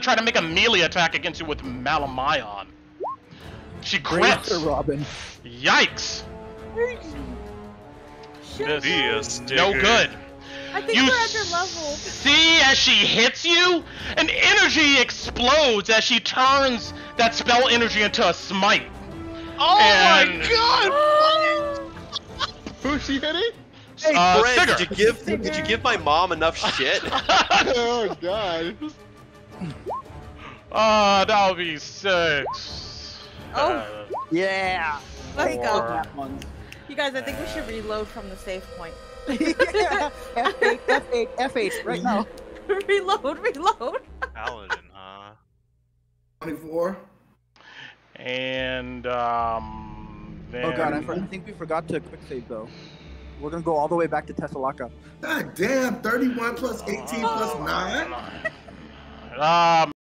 try to make a melee attack against you with Malamayon. She crits. Robin. Yikes. Shit. This is no good. I think You we're at your level. see as she hits you, an energy explodes as she turns that spell energy into a smite. Oh And- my god! Who's she hitting? Hey, Brent, Sigurd. did you give my mom enough shit? Oh god. That would be 6. Oh. Yeah. Let's go. That one. You guys, I think we should reload from the save point. Yeah. F8, F8, F8, right now. reload. Paladin, huh? 24. And then... Oh god, I think we forgot to quick save though. We're gonna go all the way back to Tessalaka. God damn, 31 plus 18 plus 9?